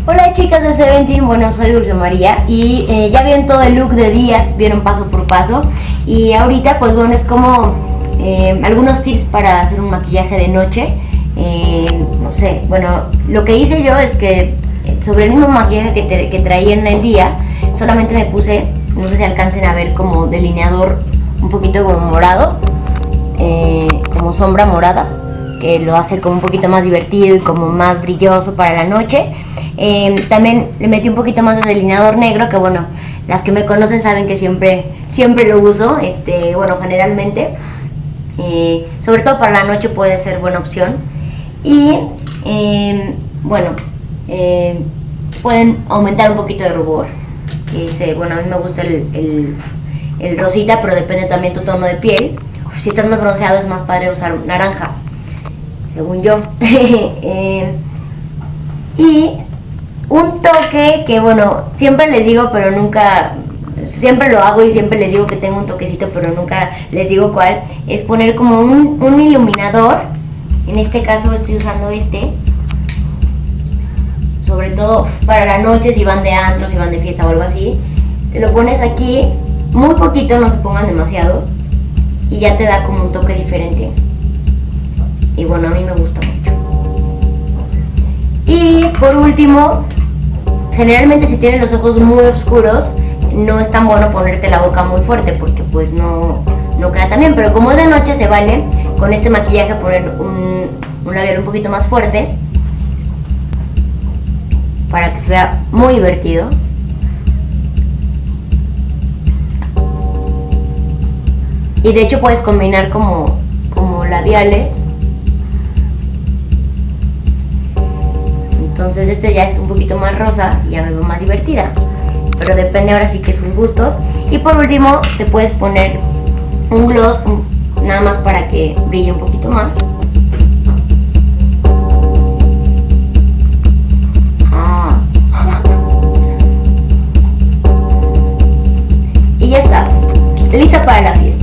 Hola chicas de Seventeen, bueno soy Dulce María y ya vieron todo el look de día, vieron paso por paso y ahorita pues bueno es como algunos tips para hacer un maquillaje de noche. No sé, bueno lo que hice yo es que sobre el mismo maquillaje que traía en el día solamente me puse, no sé si alcancen a ver como delineador un poquito como morado, como sombra morada, que lo hace como un poquito más divertido y como más brilloso para la noche. También le metí un poquito más de delineador negro, que bueno, las que me conocen saben que siempre lo uso, bueno, generalmente, sobre todo para la noche puede ser buena opción. Y bueno, pueden aumentar un poquito de rubor, bueno, a mí me gusta el rosita, pero depende también tu tono de piel. Si estás más bronceado es más padre usar naranja, según yo. Y un toque que bueno, siempre les digo pero nunca, siempre lo hago y siempre les digo que tengo un toquecito pero nunca les digo cuál, es poner como un iluminador. En este caso estoy usando sobre todo para la noche, si van de antro, si van de fiesta o algo así, te lo pones aquí, muy poquito, no se pongan demasiado, y ya te da como un toque diferente. Y bueno, a mí me gusta mucho. Y por último, generalmente si tienes los ojos muy oscuros, no es tan bueno ponerte la boca muy fuerte porque pues no queda tan bien, pero como es de noche se vale con este maquillaje poner un labial un poquito más fuerte para que se vea muy divertido. Y de hecho puedes combinar como labiales. Entonces ya es un poquito más rosa y ya me veo más divertida, pero depende ahora sí que sus gustos. Y por último te puedes poner un gloss, nada más para que brille un poquito más. Y ya estás, lista para la fiesta.